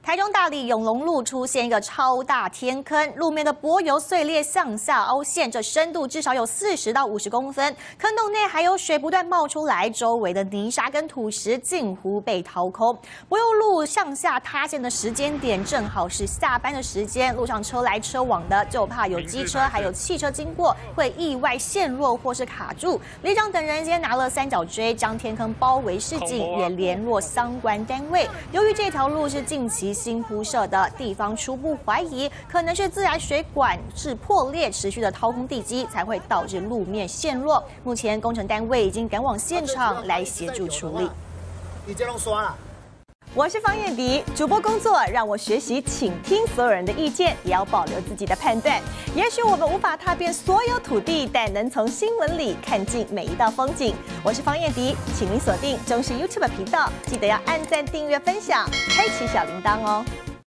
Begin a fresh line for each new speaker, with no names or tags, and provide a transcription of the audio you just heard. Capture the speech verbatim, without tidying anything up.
台中大里永隆路出现一个超大天坑，路面的柏油碎裂向下凹陷，这深度至少有四十到五十公分。坑洞内还有水不断冒出来，周围的泥沙跟土石近乎被掏空。柏油路向下塌陷的时间点正好是下班的时间，路上车来车往的，就怕有机车还有汽车经过会意外陷落或是卡住。里长等人先拿了三角锥将天坑包围示警，也联络相关单位。由于这条路是近期新铺设的，地方初步怀疑可能是自来水管是破裂，持续的掏空地基才会导致路面陷落。目前工程单位已经赶往现场来协助处理。
你这样刷了。
我是方燕迪，主播工作让我学习倾听所有人的意见，也要保留自己的判断。也许我们无法踏遍所有土地，但能从新闻里看尽每一道风景。我是方燕迪，请您锁定中视 YouTube 频道，记得要按赞、订阅、分享，开启小铃铛哦。